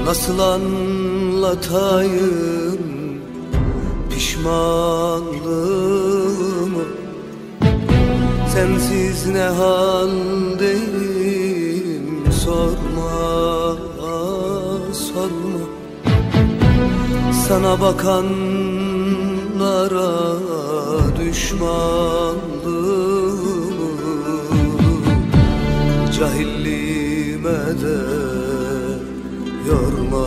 Nasıl anlatayım pişmanlığımı? Sensiz ne haldeyim sorma, sorma. Sana bakanlara düşmanlığımı, cahilliğime de yorma,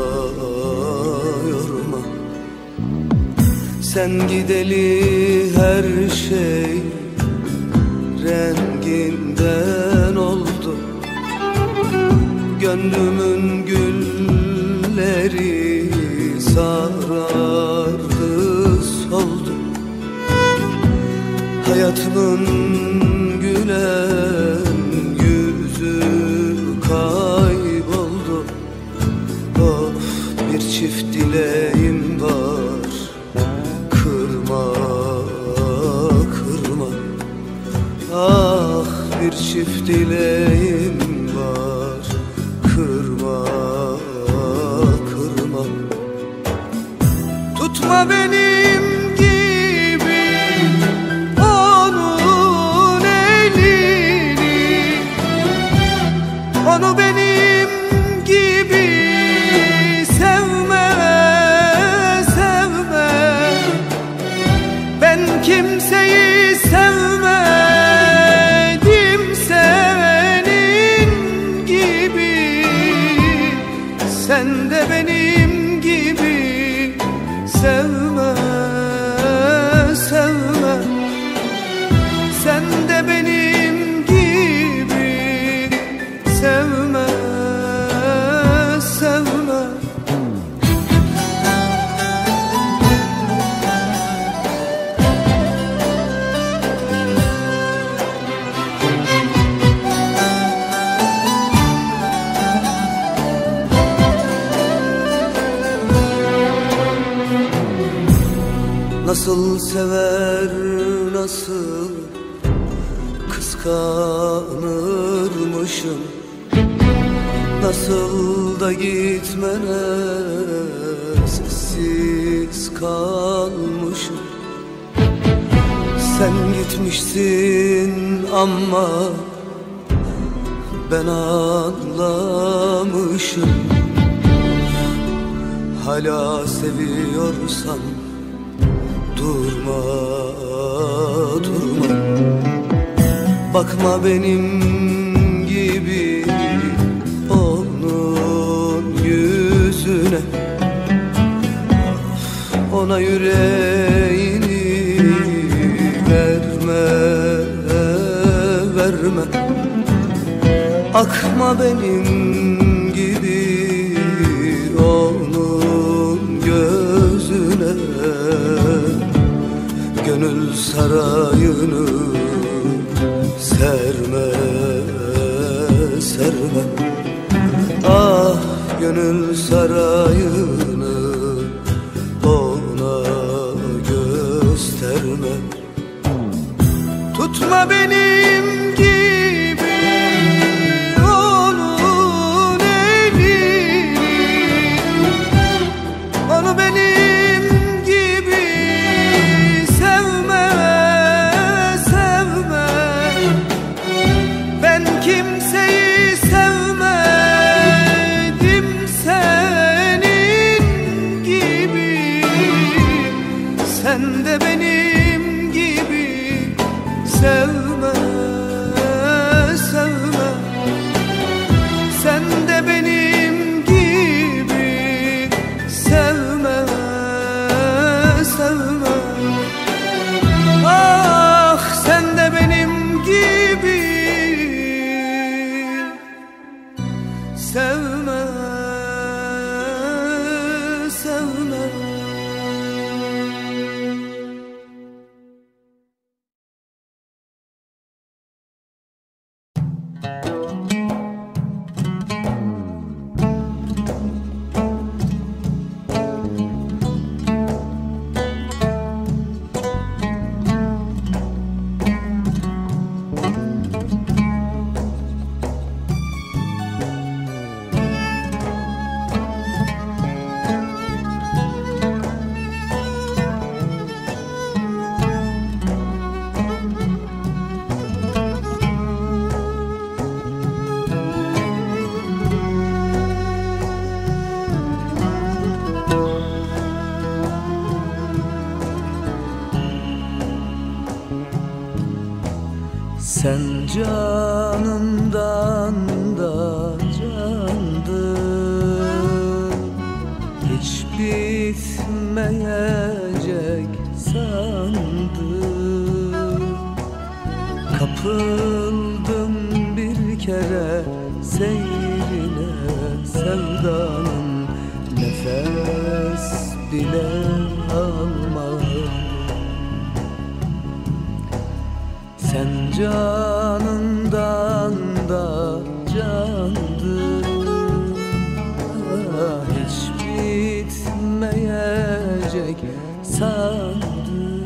yorma. Sen gideli her şey renginden oldu. Gönlümün gülleri sarardı, soldu. Hayatımın gülen yüzü kayboldu. Of, bir çift dileğim var, kırma, kırma. Ah, bir çift dileğim var, kırma, kırma. Tutma benim gibi onun elini, onu benim gibi sevme, sevme. Ben kimseyi sevmedim senin gibi. Sen de benim gibi sevme, sevme. Sen de benim gibi sevme, sevme. Nasıl sever, nasıl kıskanırmışım. Nasıl da gitmene sessiz kalmışım. Sen gitmişsin ama ben anlamışım. Hala seviyorsan durma, durma. Bakma benim gibi onun yüzüne. Ona yüreğini verme, verme. Akma benim gibi onun gözüne. Gönül sarayını serme, serme. Ah, gönül sarayını ona gösterme. Tutma benim gibi onun elini, onu benim gibi sevme, sevme. Ben kimseyi sevmedim senin gibi. Sen de benim gibi sevme, sevme. Sen de benim gibi sevme, sevme. Ah, sen de benim gibi sevme. Sen canımdan da candın, hiç bitmeyecek sandım. Kapıldım bir kere seyrine, sevdanın nefes bile almadım. Sen canından da candın, hiç bitmeyecek sandım.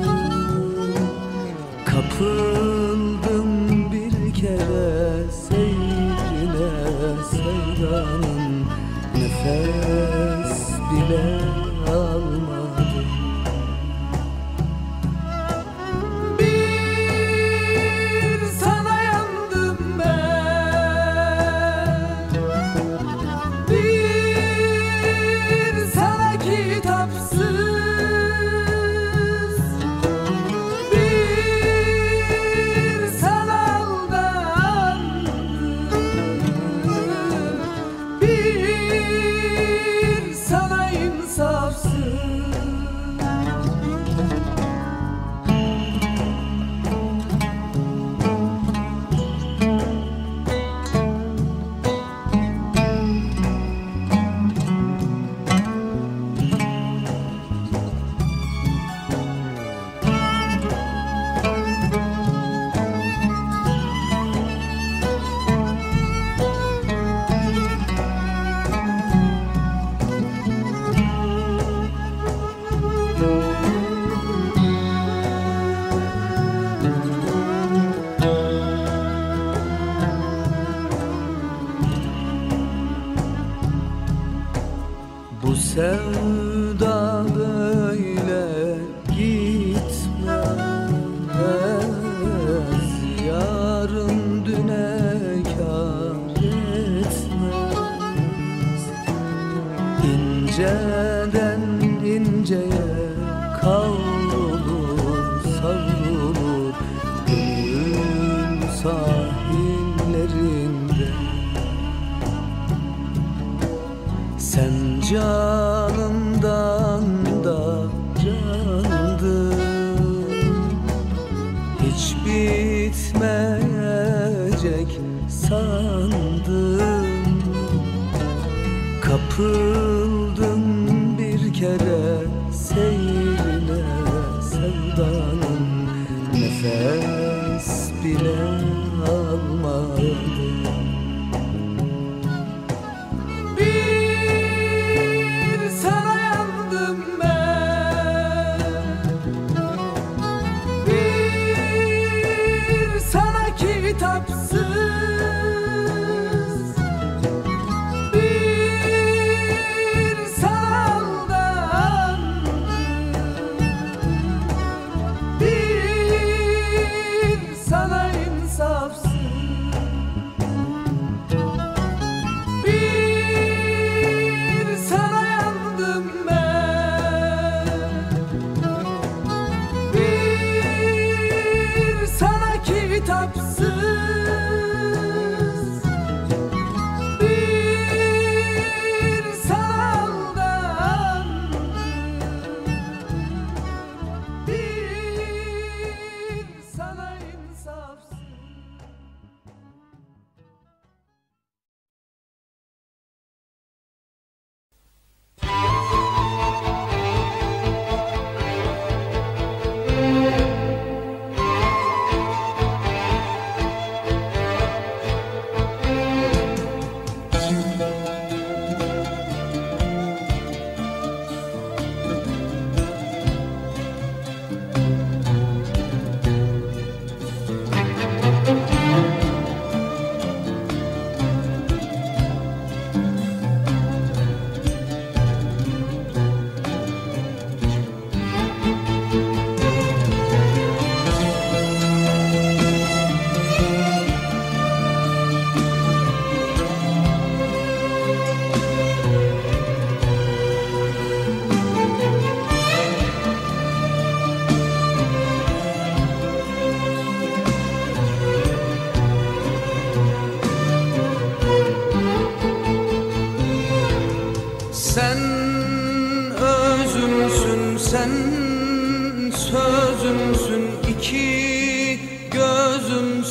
Kapıldım bir kere seyrine, sevdanın nefes bile almadım. Bu sevda böyle gitmez, yarın düne kâr etmez. İnceden inceye kavrulur, savrulur gönül sahillerinde. Sen canımdan da candın, hiç bitmeyecek sandım. Kapıldım bir kere seyrine, sevdanın nefes bile almadım. Kitapsız bir saldan, bir sana insafsız, bir sana yandım ben, bir sana kitapsız.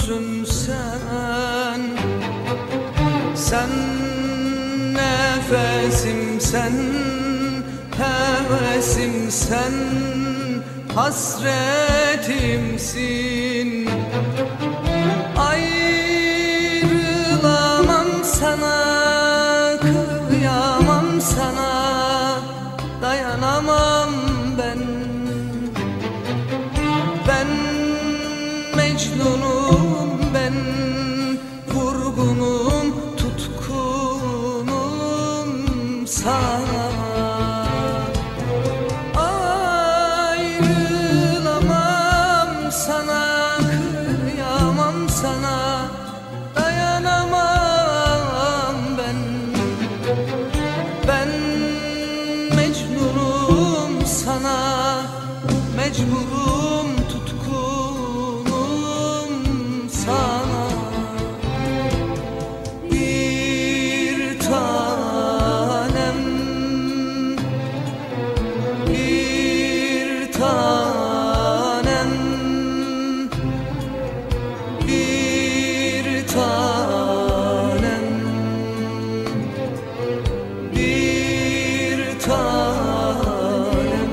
gülümsün sen. Sen nefesim, sen hevesim, sen hasretimsin. Ayrılamam sana, kıyamam sana, dayanamam ben. Ben Mecnunum, ben vurgunum, tutkunum sana. Ayrılamam sana, kıyamam sana, dayanamam ben. Ben Mecnunum sana, mecburum, tutkunum sana. Bir tanem, bir tanem, bir tanem, bir tanem.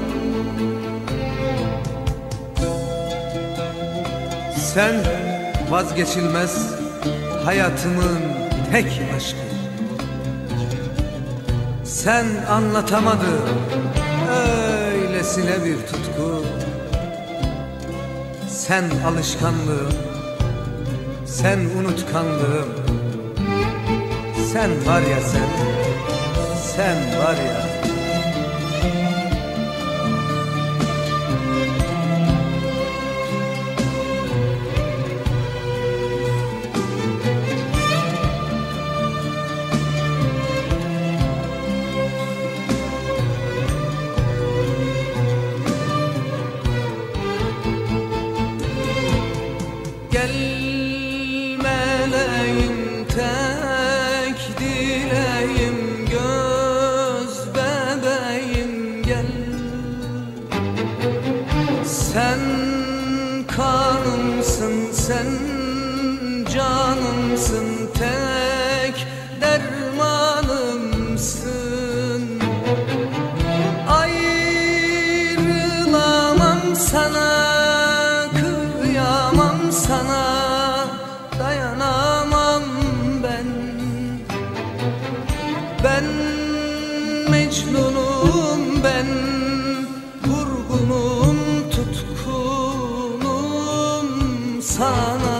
Sen vazgeçilmez hayatımın tek aşkı. Sen anlatamadın öylesine bir tutku. Sen alışkanlığım, sen unutkanlığım. Sen var ya sen, sen var ya. Gel meleğim, tek dileğim, göz bebeğim gel. Sen kanımsın, sen canımsın, tek dermanımsın. Ayrılamam sana, kıyamam sana, dayanamam ben. Ben Mecnunum, ben vurgunum, tutkunum sana.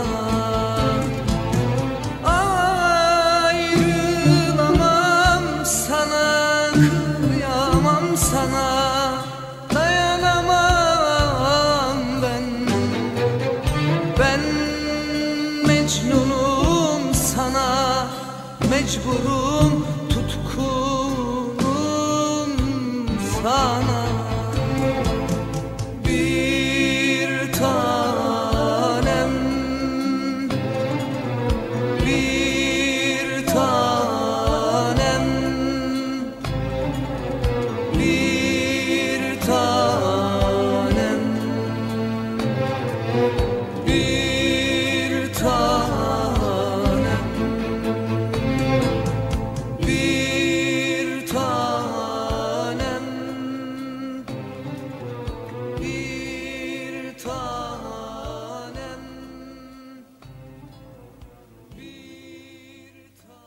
Ayrılamam sana, kıyamam sana, dayanamam ben. Ben Mecnunum sana, mecburum, tutkunum sana. Bir tanem, bir tanem, bir tanem, bir tanem, bir tanem, bir tanem, bir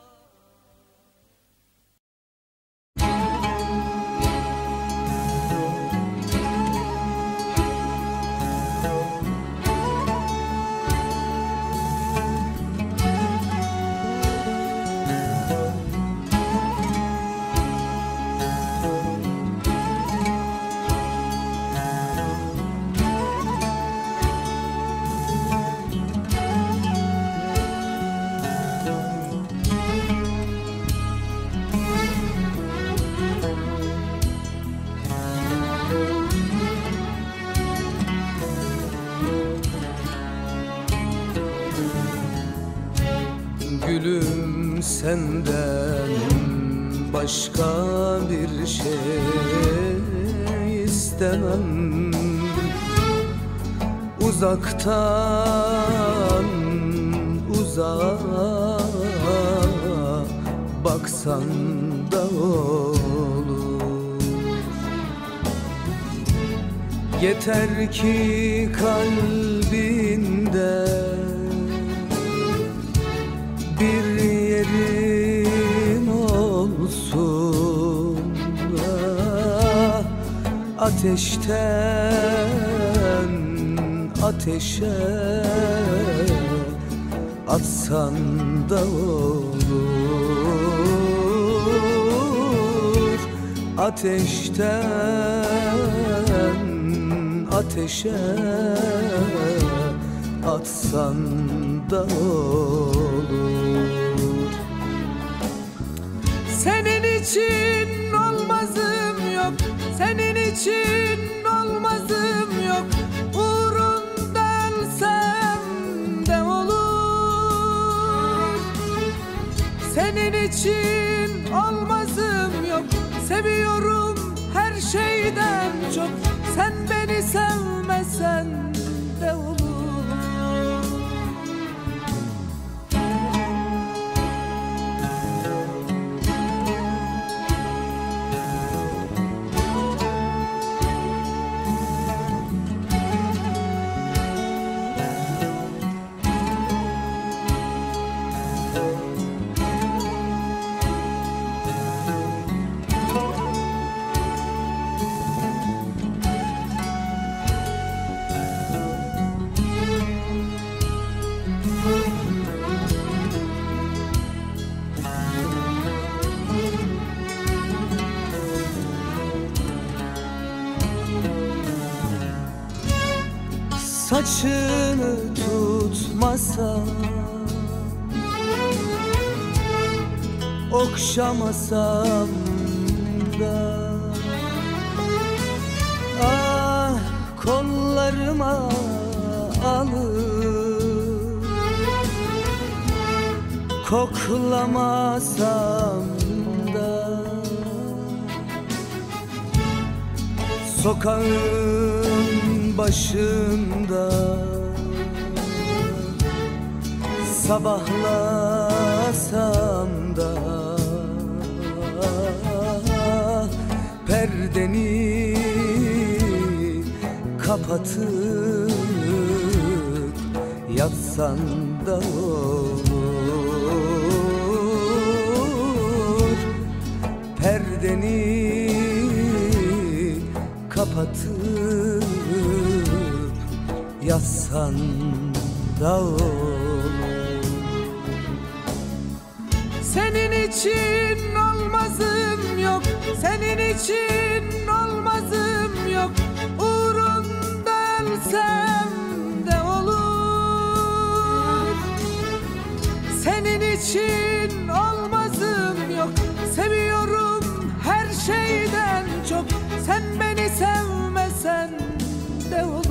gülüm, senden başka bir şey istemem. Uzaktan baksan da olur. Yeter ki kalbinde bir yerin olsun. Ateşten ateşe atsan da olur. Ateşten ateşe atsan da olur. Senin için olmazım yok, senin için olmazım yok. Uğrunda ölsem de olur. Senin için olmazım yok, seviyorum her şeyden çok. Sen beni sevmesen de olur. Saçını tutmasam, okşamasam da, ah kollarıma alıp koklamasam da, sokağın başında sabahlasam da, perdeni kapatıp yatsan da olur. Perdeni kapatıp yatsan da olur. Senin için olmazım yok, senin için olmazım yok. Uğrunda ölsem de olur. Senin için olmazım yok, seviyorum her şeyden çok. Sen beni sevmesen de olur.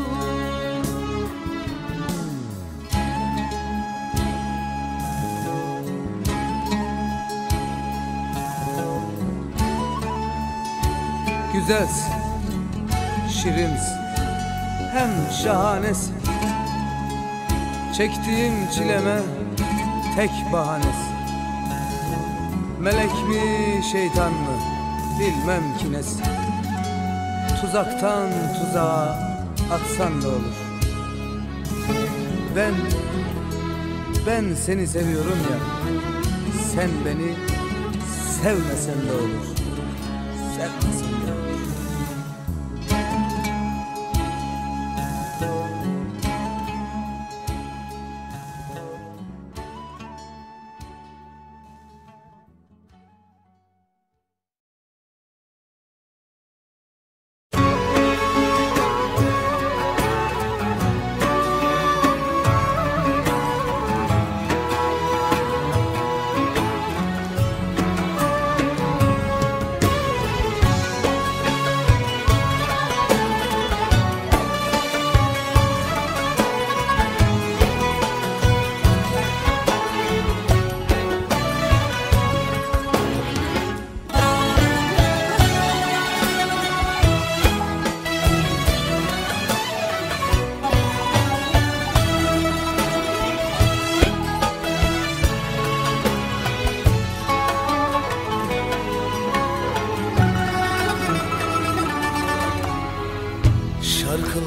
Güzelsin, şirinsin, hem şahanesin. Çektiğim çileme tek bahanesi. Melek mi şeytan mı bilmem ki nesi. Tuzaktan tuzağa atsan da olur. Ben seni seviyorum ya, sen beni sevmesen de olur. Sevmesen de olur.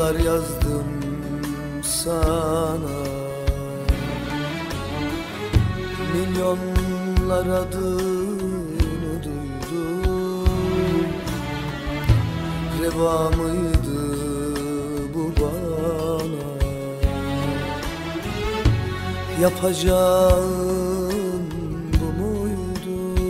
yıllar yazdım sana, milyonlar adını duydum. Reva mıydı bu bana? Yapacağım bu muydu?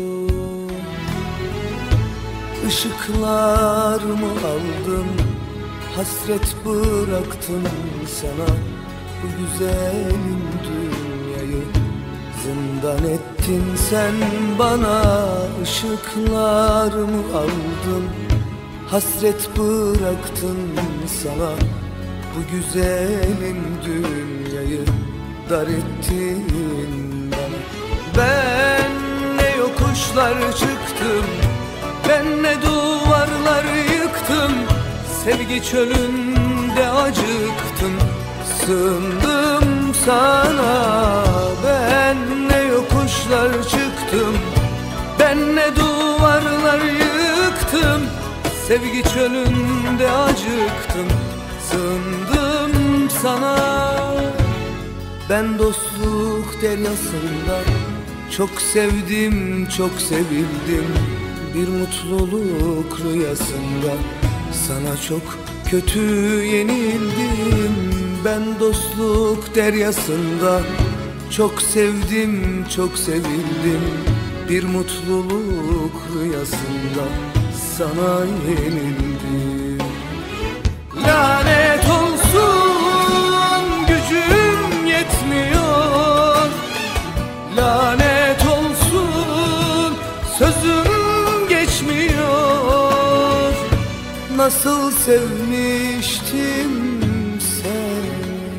Işıklarımı aldım, hasret bıraktım sana. Bu güzelim dünyayı zindan ettin sen bana. Işıklarımı aldım, hasret bıraktın sana. Bu güzelim dünyayı dar ettin bana. Ben ne yokuşlar çıktım, ben ne duvarlar yıktım. Sevgi çölünde acıktım, sığındım sana. Ben ne yokuşlar çıktım, ben ne duvarlar yıktım. Sevgi çölünde acıktım, sığındım sana. Ben dostluk deryasında çok sevdim, çok sevildim. Bir mutluluk rüyasında sana çok kötü yenildim. Ben dostluk deryasında çok sevdim, çok sevildim. Bir mutluluk rüyasında sana yenildim. Lanet olsun, gücüm yetmiyor. Lanet olsun, sözüm geçmiyor. Nasıl sevmiştim seni.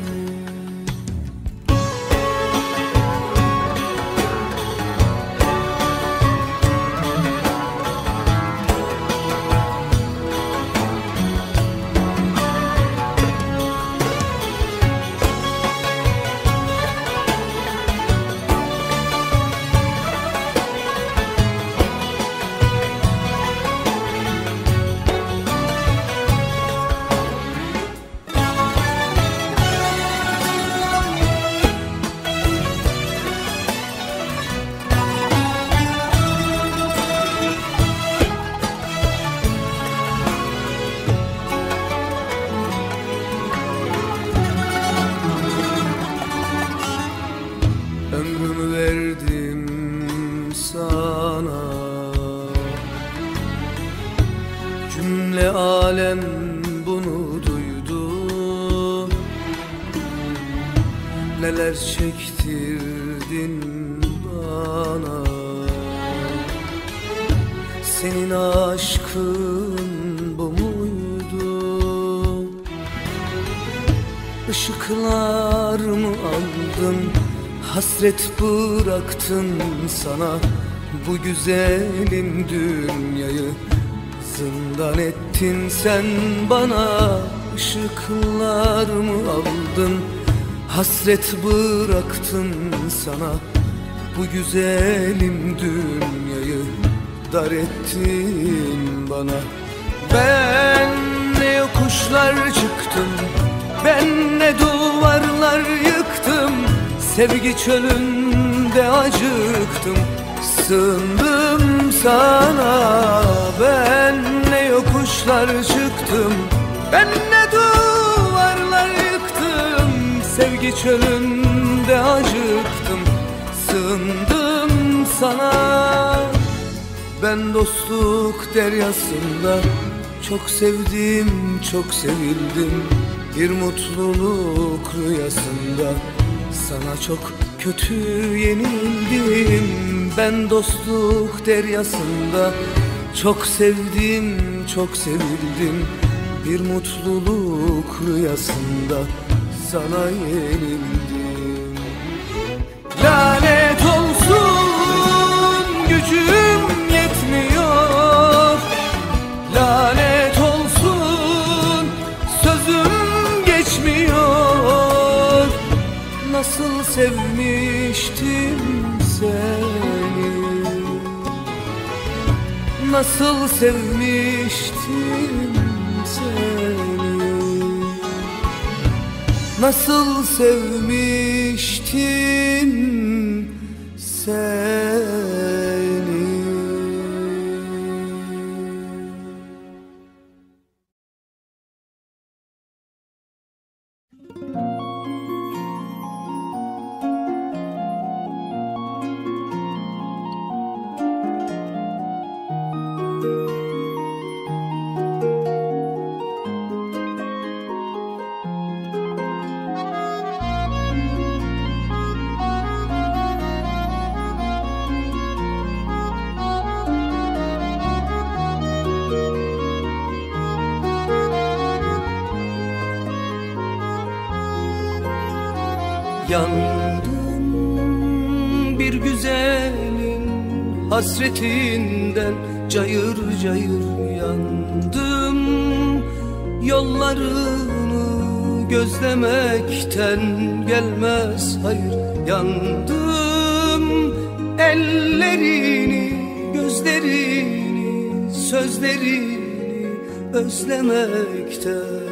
Ömrümü verdim sana, cümle alem bunu duydu. Neler çektirdin bana, senin aşkın bu muydu? Işıklarımı aldım, hasret bıraktın sana. Bu güzelim dünyayı zindan ettin sen bana. Işıklarımı aldın, hasret bıraktın sana. Bu güzelim dünyayı dar ettin bana. Ben ne yokuşlar çıktım, ben ne duvarlar yıktım. Sevgi çölünde acıktım, sığındım sana. Ben ne yokuşlar çıktım, ben ne duvarlar yıktım. Sevgi çölünde acıktım, sığındım sana. Ben dostluk deryasında çok sevdim, çok sevildim. Bir mutluluk rüyasında sana çok kötü yenildim. Ben dostluk deryasında çok sevdim, çok sevildim. Bir mutluluk rüyasında sana yenildim. Lanet olsun, gücüm yetmiyor. Lanet olsun, sözüm geçmiyor. Nasıl sevmiştim seni, nasıl sevmiştim seni. nasıl sevmiştim seni. Yandım bir güzelin hasretinden, cayır cayır yandım. Yollarını gözlemekten gelmez hayır. Yandım ellerini, gözlerini, sözlerini özlemekten.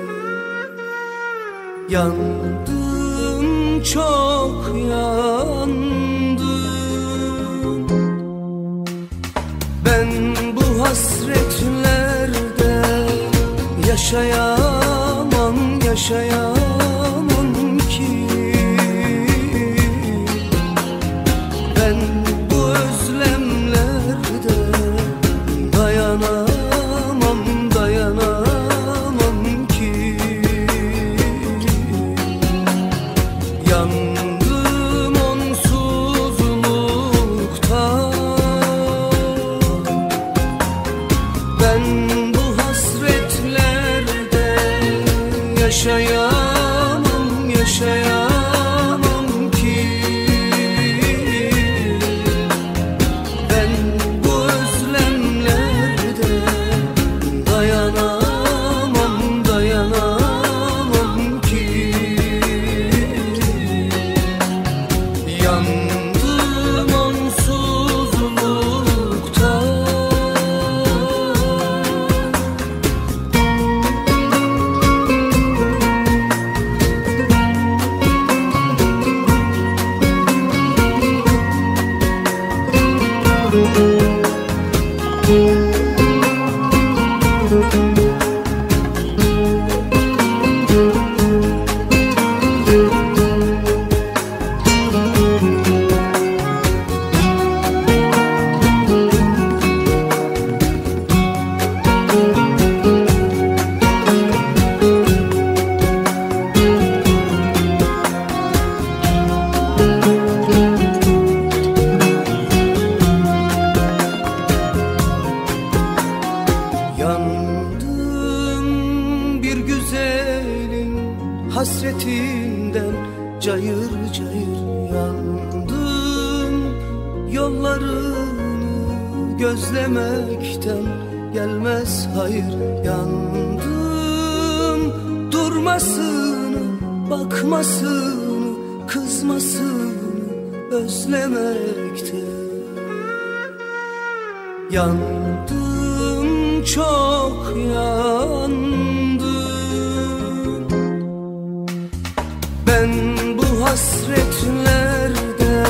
Yandım, çok yandım. Ben bu hasretlerde yaşayamam, yaşayamam ki. Ben bu özlemlerde dayanamam, dayanamam ki. Yandım onsuzluktan. Ben bu hasretlerde yaşayamam, yaşayamam ki. Ben bu özlemlerde dayanamam, dayanamam ki. Yandım onsuzluktan. Yandım bir güzelin hasretinden, cayır cayır yandım. Yollarını gözlemekten gelmez hayır. Yandım durmasını, bakmasını, kızmasını özlemekten. Yandım, çok yandım. Ben bu hasretlerde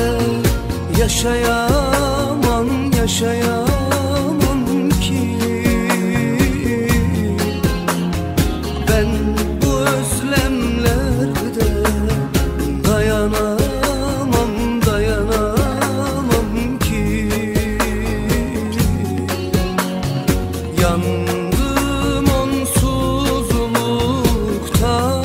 yaşayamam, yaşayamam ki. Ben bu özlemlerde dayanamam, dayanamam ki. Yandım onsuzluktan.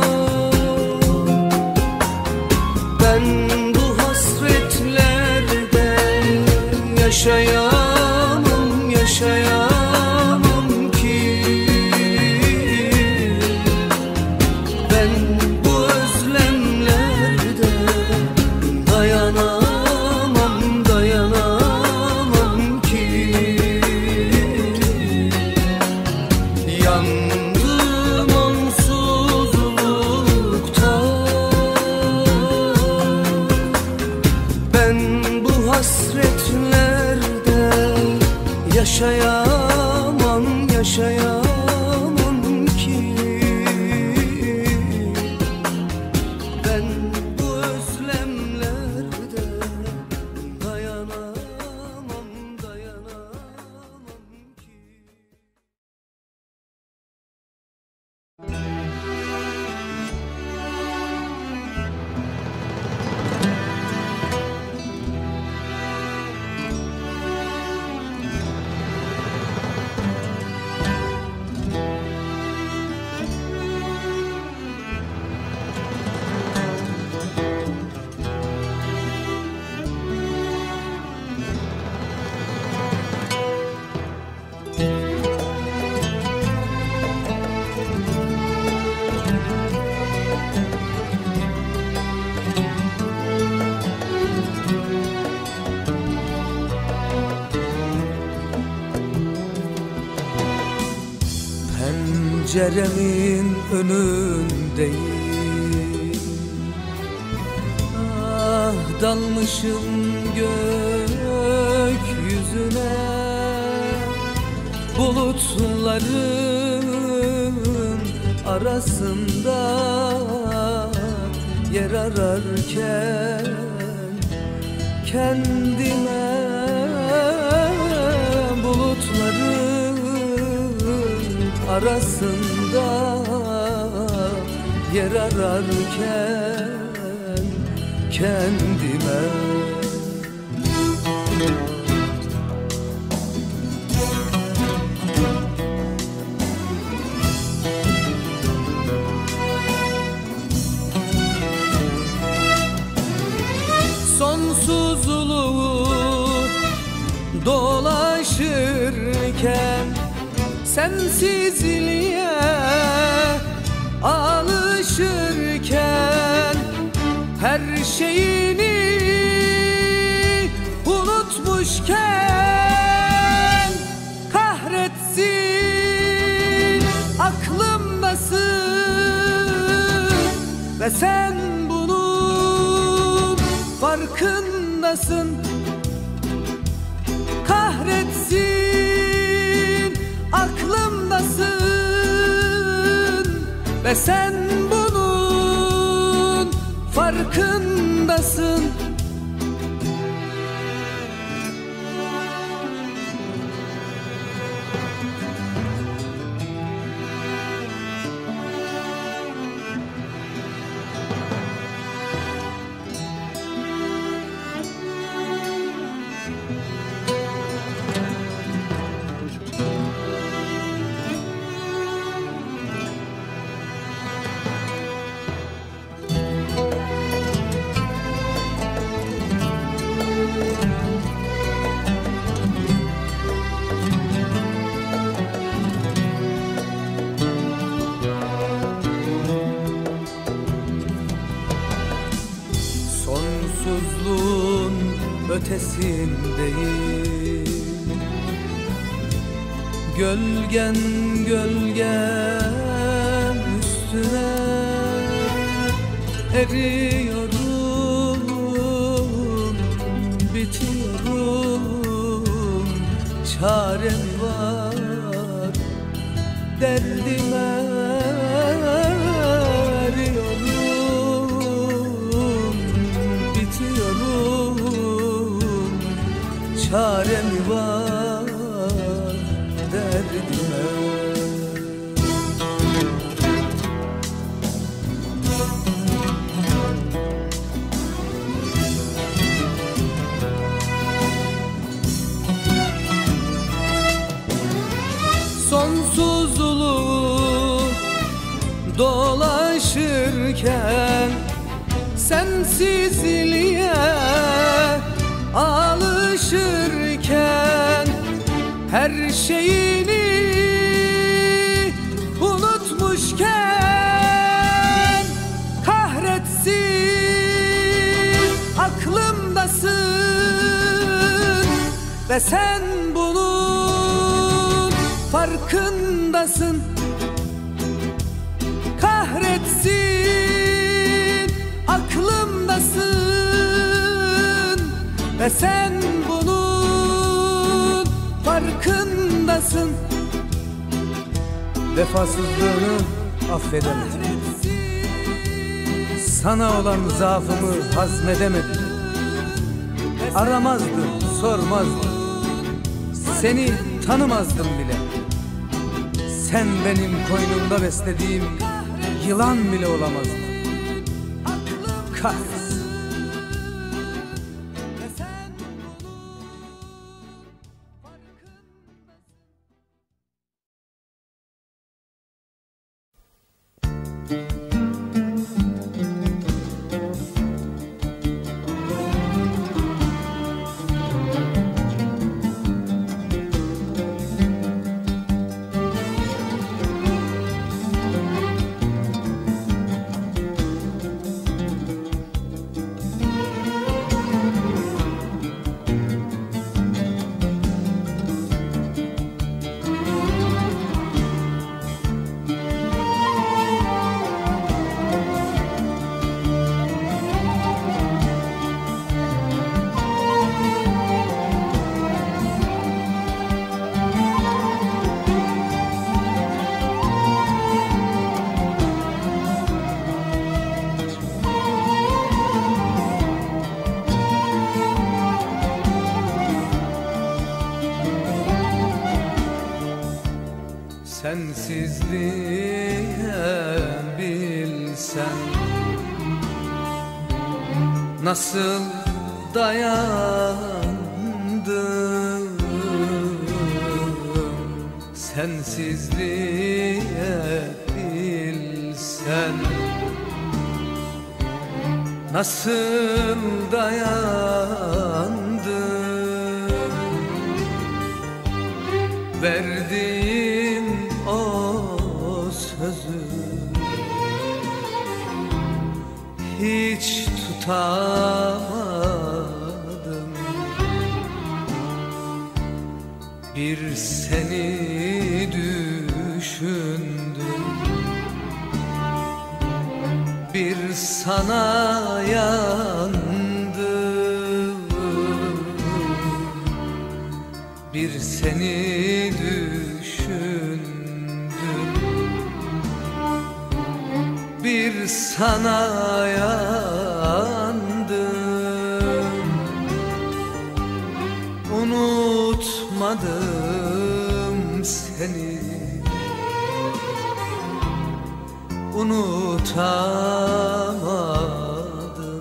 Ben bu hasretlerde yaşayamam, yaşayamam ki. Ben bu özlemlerde dayanamam, dayanamam ki. Yandım onsuzluktan. Ben bu hasretlerde yaşayamam, yaşayamam ki. penceremin önündeyim. Ah, dalmışım gökyüzüne, bulutların arasında yer ararken kendime bulutların arasında yer ararken kendime. Sonsuzluğu dolaşırken, sensizliğe alışırken, her şeyini unutmuşken, kahretsin aklımdasın ve sen bunun farkındasın. Kahretsin aklımdasın ve sen bunun farkındasın. Sonsuzluğun ötesindeyim. Gölgen gölgen üstüne eriyorum, bitiyorum. Çarem var derdime, çarem var derdime. Sonsuzluğu dolaşırken, sensizliğe alışırken, her şeyini unutmuşken, kahretsin aklımdasın ve sen bunun farkındasın. Kahretsin aklımdasın ve sen bunun farkındasın. Vefasızlığını affedemedim, sana olan zaafımı hazmedemedim. Aramazdım, sormazdım, seni tanımazdım bile. Sen benim koynumda beslediğim yılan bile olamazdın. Kahretsin. sensizliğe bilsen nasıl dayandım, sensizliğe bilsen nasıl dayandım. Verdiğin o sözü hiç tutamadım. Bir seni düşündüm, bir sana yandım, bir seni düşündüm, bir sana yandım. Unutmadım seni, unutamadım.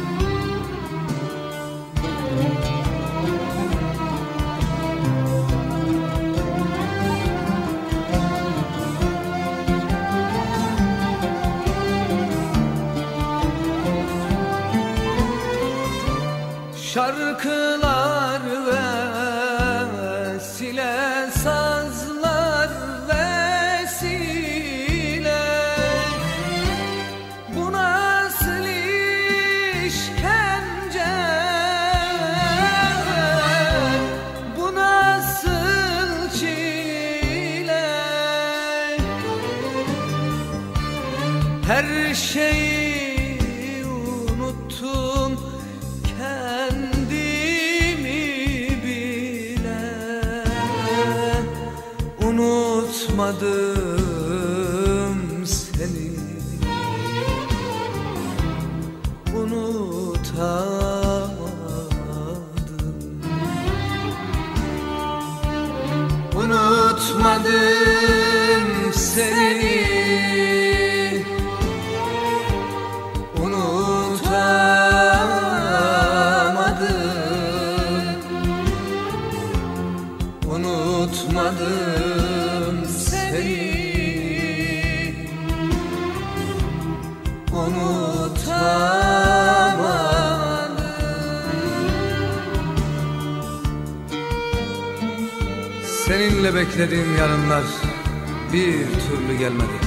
Şarkılar vesile, sazlar vesile, bu nasıl işkence, bu nasıl çile. Her şeyi unuttum, kendimi bile unutmadım seni, unutamadım. Unutmadım seni, unutmadım seni, unutamadım. Seninle beklediğim yarınlar bir türlü gelmedi.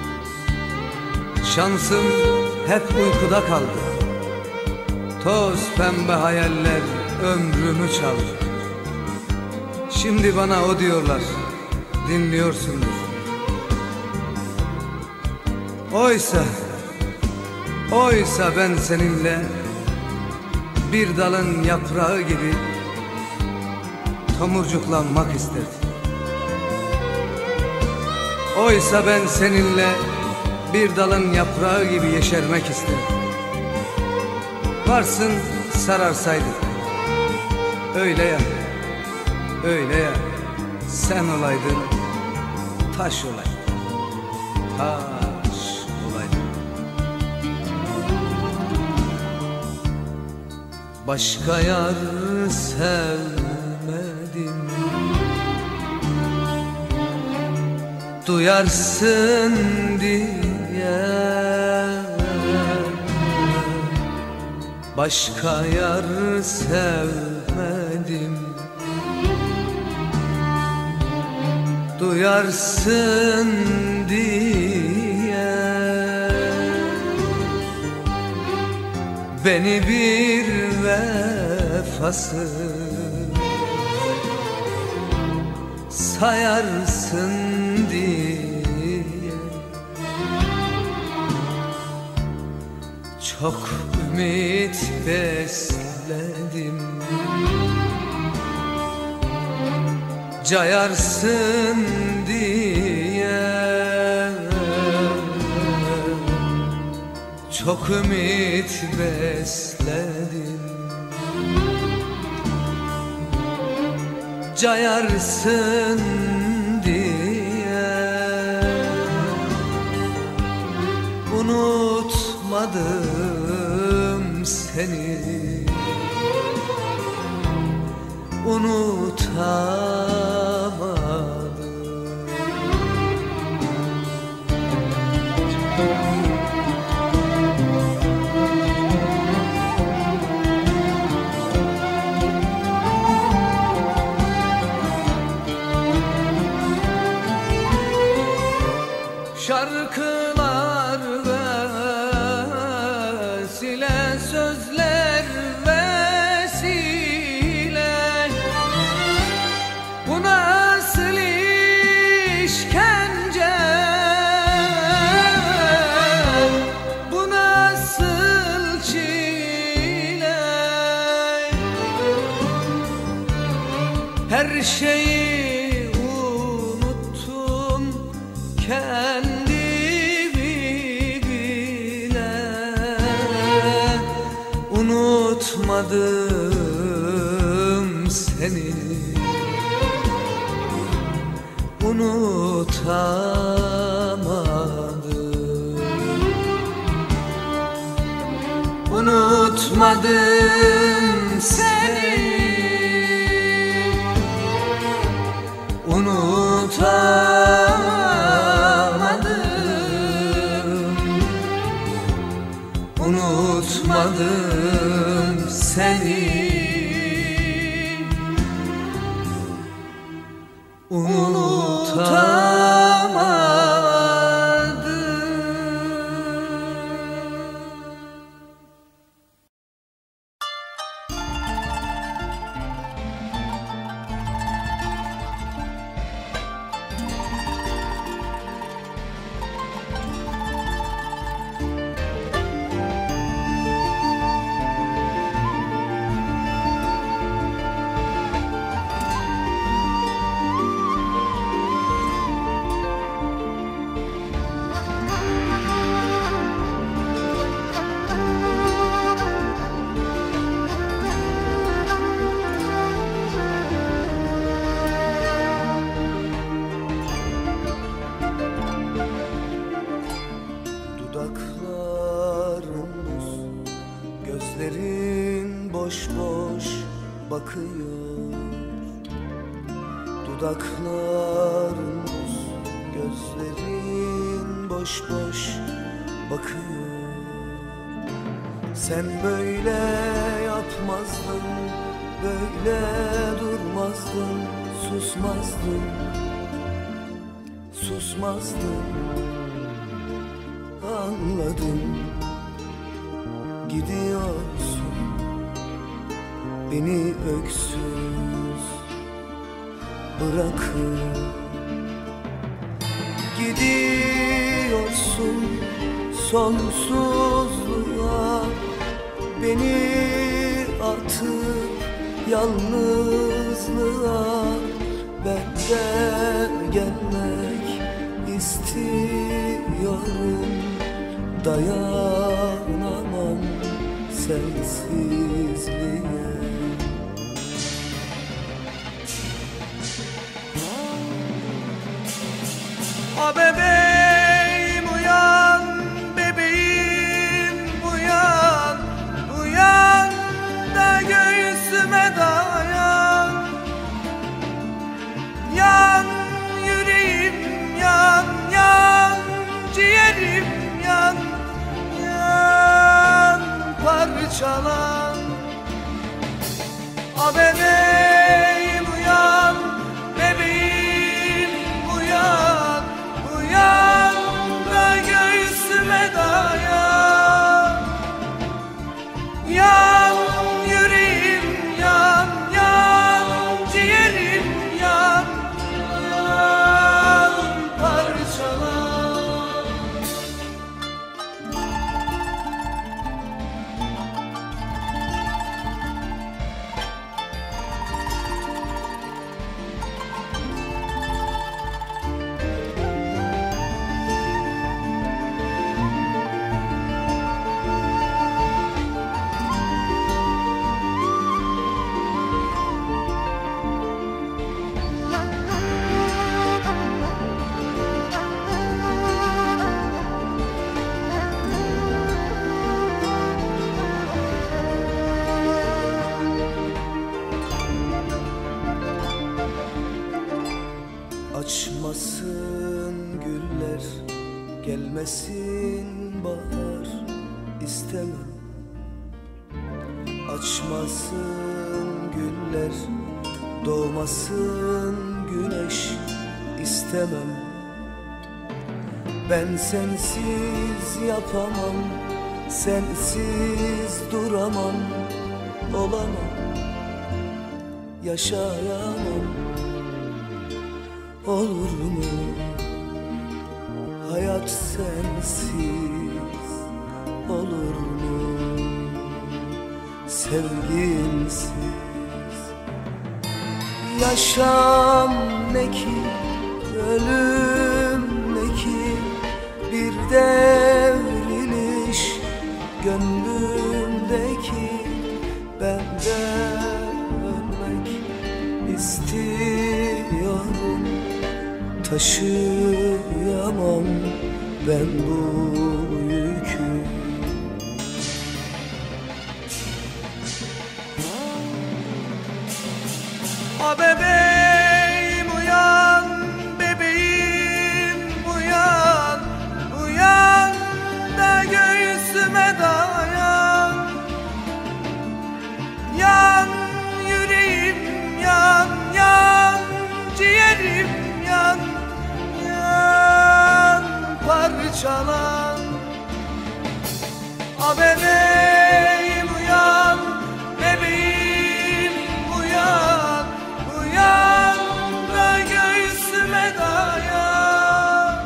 Şansım hep uykuda kaldı. Toz pembe hayaller ömrümü çaldı. Şimdi bana o diyorlar, dinliyorsundur. Oysa ben seninle bir dalın yaprağı gibi tomurcuklanmak isterdim. Oysa ben seninle bir dalın yaprağı gibi yeşermek isterdim. Varsın sararsaydık, öyle ya. Öyle ya, sen olaydın, taş olaydın, taş olaydın. Başka yar sevmedim, duyarsın diye. Başka yar sevmedim, duyarsın diye. Beni bir vefasız sayarsın diye. Çok ümit besledim, cayarsın diye. Çok ümit besledim, cayarsın diye. Unutamadım seni, unutamadım. Şarkılar vesile, sözler vesile, bu nasıl işkence, bu nasıl çile. Her şeyi unuttum kendimi bile, unutmadım seni, unutamadım. Unutmadım seni, unutamadım. Unutmadım seni, unutamadım. Dudakların buz, gözlerin boş boş bakıyor. Dudakların buz, gözlerin boş boş bakıyor. Sen böyle yapmazdın, böyle durmazdın, susmazdın, susmazdın. Anladım, gidiyorsun, beni öksüz bırakıp. Gidiyorsun sonsuzluğa, beni atıp yalnızlığa. Ben de gelmek istiyorum, dayanamam sensizliğe. A bebeğim uyan, bebeğim uyan, uyan da göğsüme dayan. Yan yüreğim, yan yan ciğerim, yan yan parçalan. A bebeğim uyan, bebeğim uyan, uyan da göğsüme dayan. Yan yüreğim, yan yan ciğerim, yan yan parçalan. Gelmesin bahar istemem, açmasın güller, doğmasın güneş istemem. Ben sensiz yapamam, sensiz duramam, olamam, yaşayamam. Olur mu hayat sensiz, olur mu sevgimsiz? Yaşam ne ki, ölüm ne ki, bir devriliş gönlümdeki. Ben de ölmek istiyorum, taşıyamam ben bu yükü. A bebeğim uyan, bebeğim uyan, uyan da göğsüme dayan. Yan yüreğim yan, yan ciğerim yan, yan parçalan. A bebeğim uyan, bebeğim uyan, uyan da göğsüme dayan.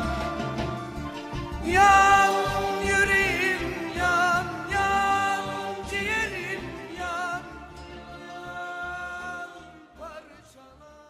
Yan yüreğim yan, yan ciğerim yan, yan parçalan.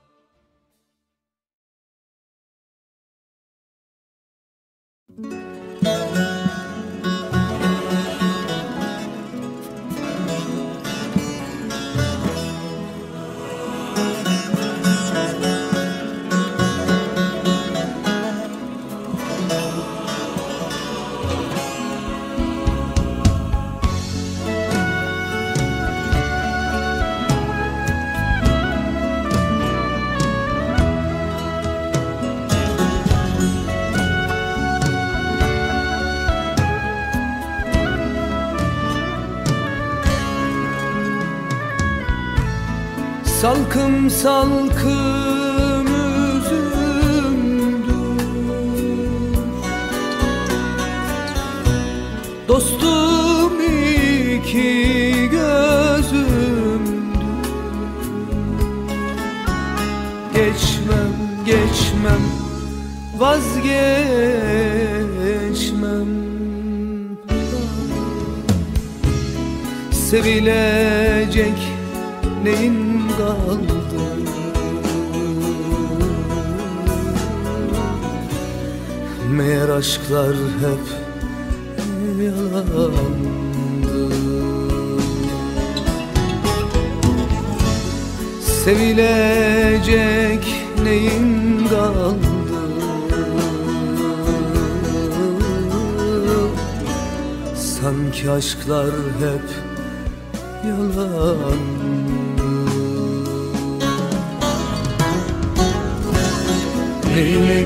Salkım salkım üzümdür, dostum iki gözümdür. Geçmem, geçmem, vazgeçmem. Sevilecek neyim kaldı? Meğer aşklar hep yalandı. Sevilecek neyim kaldı? Sanki aşklar hep yalandı. Neyine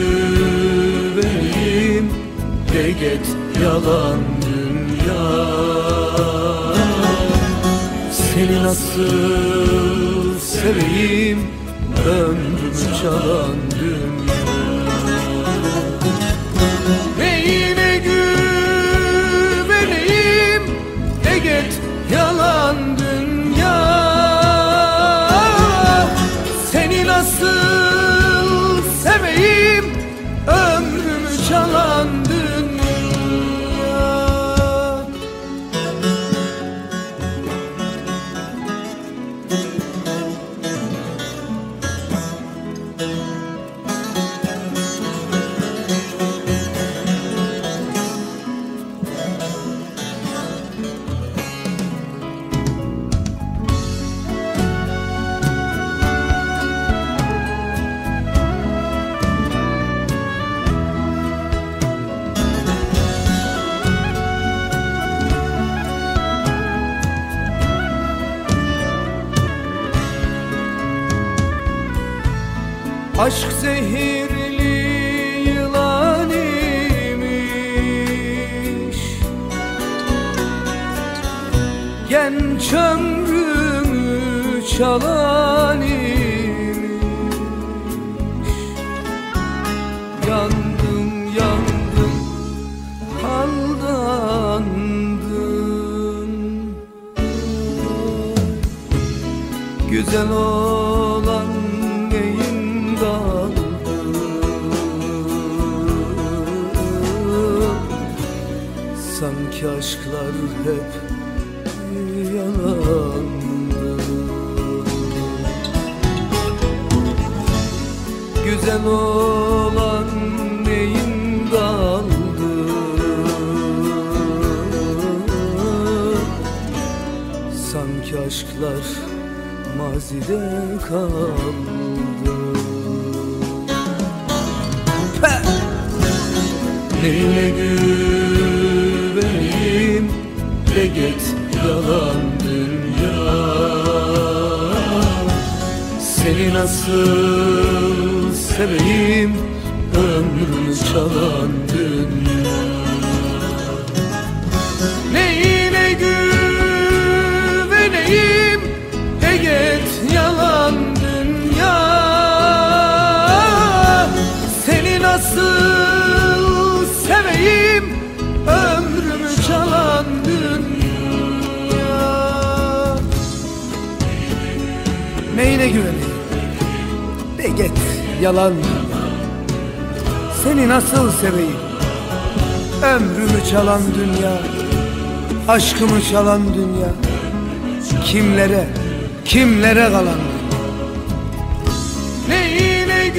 güveneyim de get yalan dünya. Seni nasıl seveyim, ömrümü çalan dünya. Neyine güveneyim de get yalan dünya. Seni nasıl seveyim, ömrümü çalan dünya. Aşk zehirli yılan genç ömrümü çalan imiş. Yandım yandım aldandım. Güzel olan neyin daldı, sanki aşklar hep yalandı. Güzel olan neyin daldı, sanki aşklar mazide kaldı. Neyine güveneyim de git yalan dünya. Seni nasıl seveyim, ömrümü çalan dünya. Neyine güveneyim de git yalan dünya. Seni nasıl seveyim, ömrümü çalan dünya. Neyine güveneyim de git yalan dünya. Seni nasıl seveyim, ömrümü çalan dünya. Aşkımı çalan dünya. Kimlere, kimlere kalan dünya. Neyine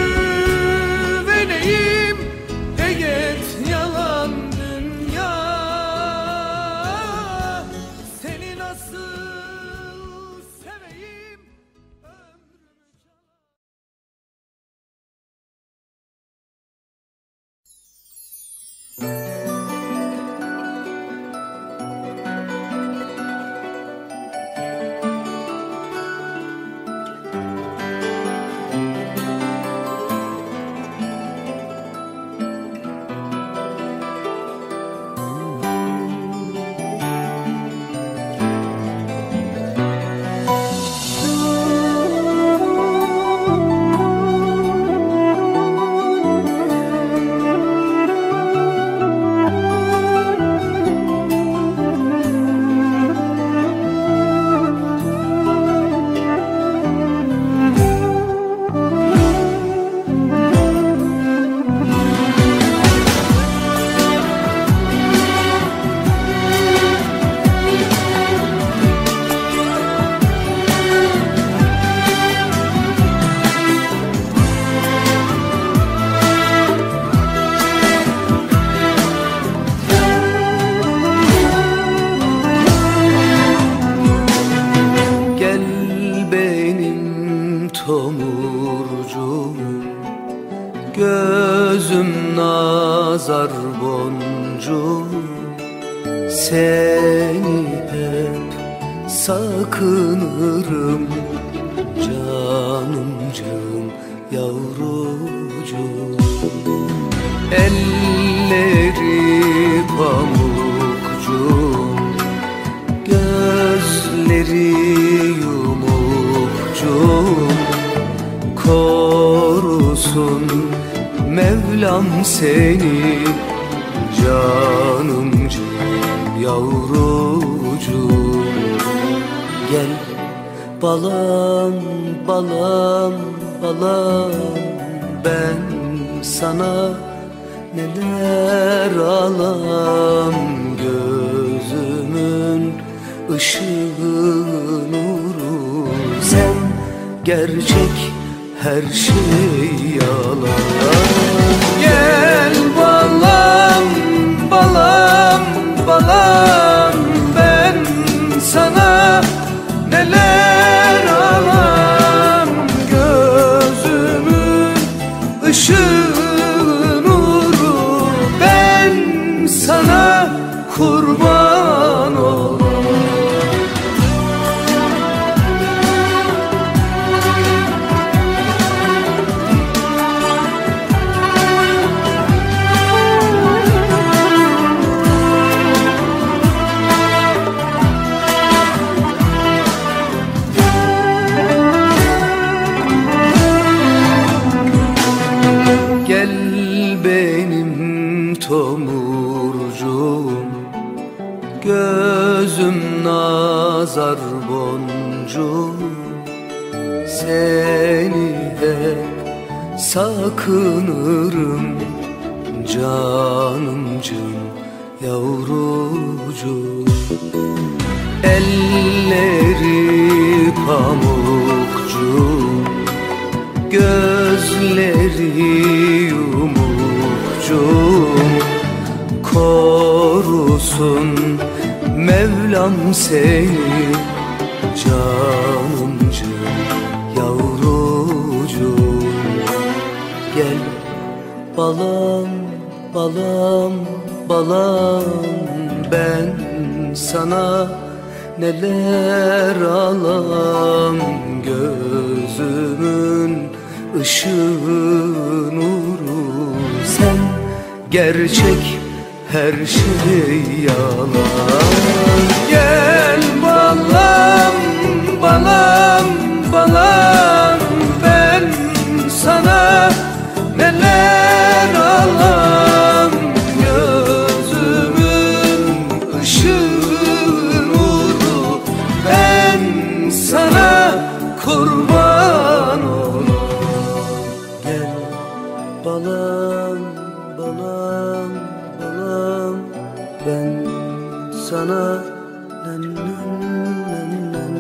güveneyim de git yalan dünya. Seni nasıl seveyim, ömrümü tomurcuğum, gözüm nazar boncuğum. Seni hep sakınırım, canımcığım, yavrucuğum. Elleri pamukcuğum, gözleri yumukcuğum. Korusun Mevlam seni, canımcığım, yavrucuğum. Gel balam, balam, balam, ben sana neler alam. Gözümün ışığı, nuru sen, gerçek her şey yalan. Gel balam, balam, balam, ben sana neler alam. Gözümün ışığı, nuru ben sana kurban olayım. nazar boncuğu, seni hep sakınırım canımcım yavrucuğum. Elleri pamukcu, gözleri yumukcu, korusun Mevlam seni canımcım yavrucuğum. Gel balam balam balam, ben sana neler alam, gözümün ışığı nuru sen, gerçek her şey yalan. Gel balam balam balam, ben sana neler alam, gözümün ışığı nuru ben sana kurban olam. Gel balam balam balam, ben sana nen nen nen nen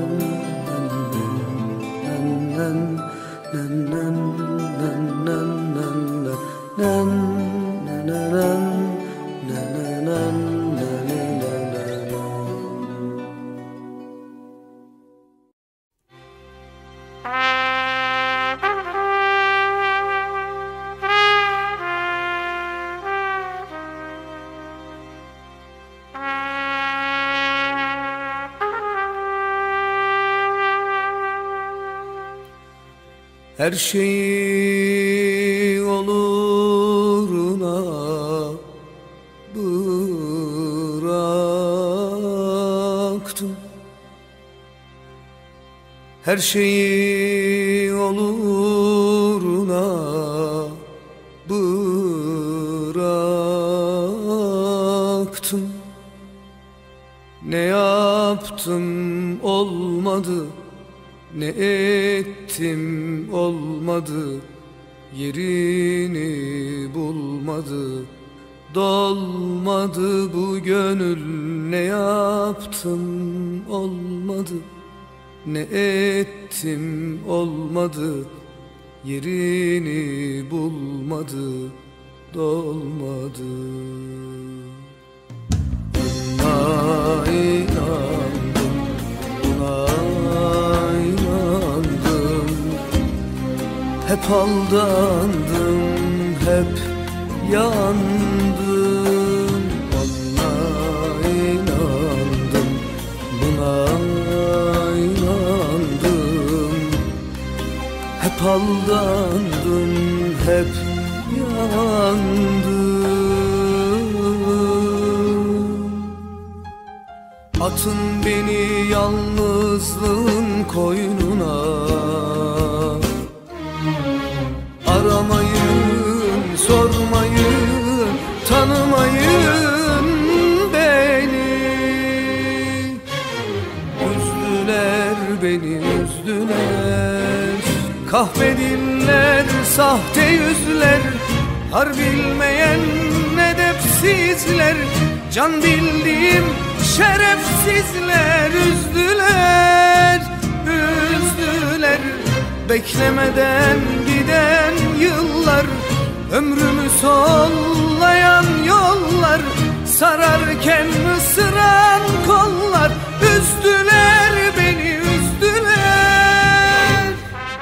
nen nen nen her şeyi oluruna bıraktım, her şeyi oluruna bıraktım. Ne yaptım olmadı, ne ettim olmadı, yerini bulmadı, dolmadı bu gönül. Ne yaptım olmadı, ne ettim olmadı, yerini bulmadı, dolmadı. Buna inandım, buna inandım, hep aldandım, hep yandım. Buna inandım, buna inandım, hep aldandım, hep yandım. Atın beni yalnızlığın koynuna, aramayın, sormayın, tanımayın beni. Üzdüler beni, üzdüler, kahvedinler sahte yüzler, har bilmeyen edepsizler, can bildiğim şerefsizler. Üzdüler, üzdüler, beklemeden giden yıllar, ömrümü sollayan yollar, sararken ısıran kollar. Üzdüler beni, üzdüler.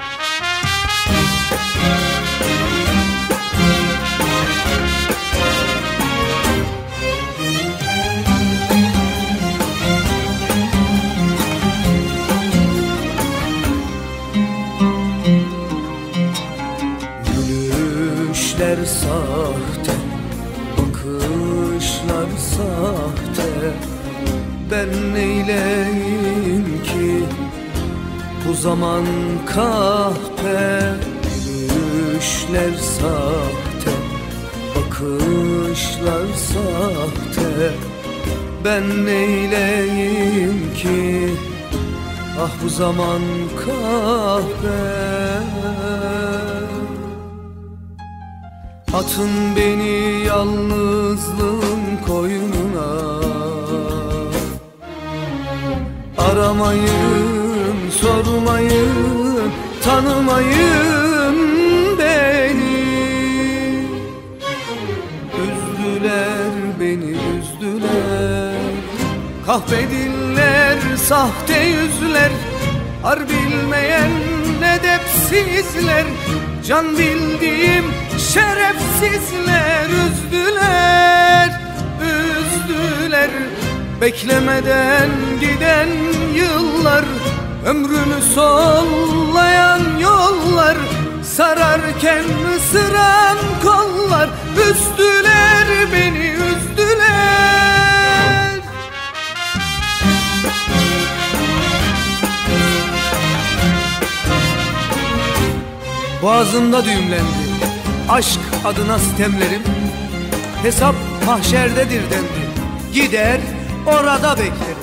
Gülüşler sahte, bakışlar sahte, ben neyleyim ki bu zaman kahpe. Gülüşler sahte, bakışlar sahte, ben neyleyim ki? Ah bu zaman kahpe. Atın beni yalnızlığın koynuna, aramayın, sormayın, tanımayın beni. Üzdüler beni, üzdüler. Kahpe diller, sahte yüzler, har bilmeyen edepsizler, can bildiğim şerefsizler. Üzdüler, üzdüler. Beklemeden giden yıllar, ömrümü sollayan yollar, sararken ısıran kollar. Üzdüler beni, üzdüler. Boğazımda düğümlendi aşk adına sitemlerim. Hesap mahşerdedir dendi, gider orada beklerim.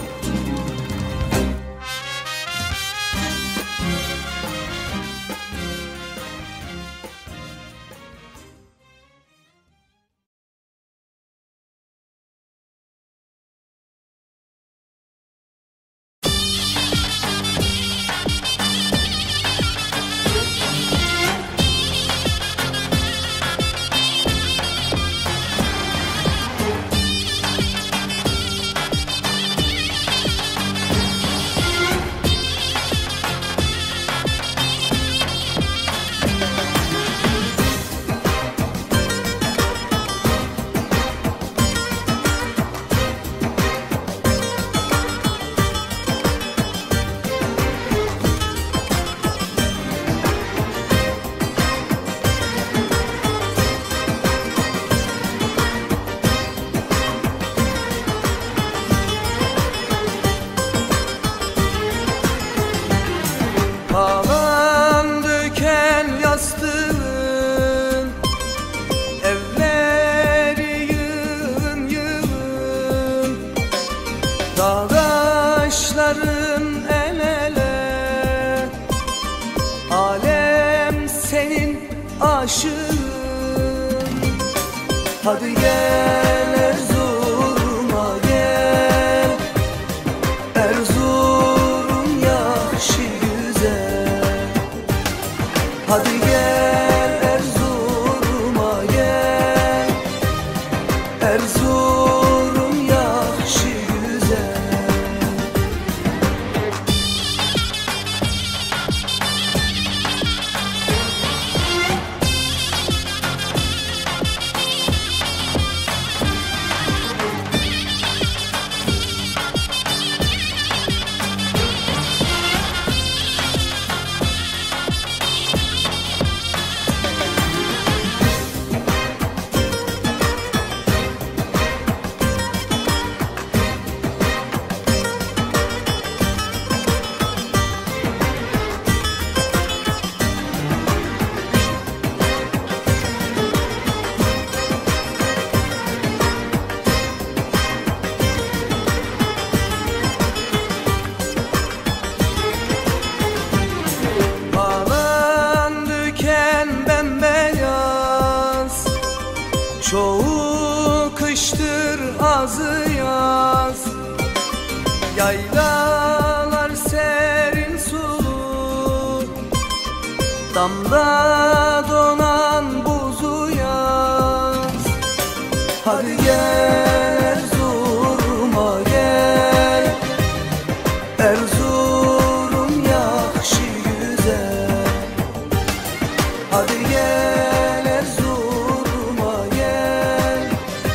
Yastığın evleri yığın yığın, dağdaşların el ele, alem senin aşığın. Hadi gel Erzurum'a gel, Erzurum yaşı güzel. Hadi gel Erzurum'a gel, Erzurum yaşı güzel. Çoğu kıştır azı yaz, yaylalar serin sulu, damda donan buzu yaz. Hadi gel Erzurum'a gel, Erzurum yaşı güzel. Hadi gel Erzurum'a gel,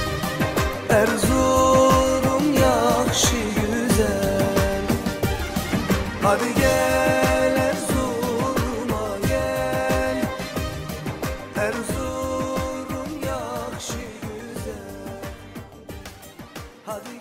Erzurum yaşı güzel. Hadi gel Erzurum'a gel, Erzurum yaşı güzel. Hadi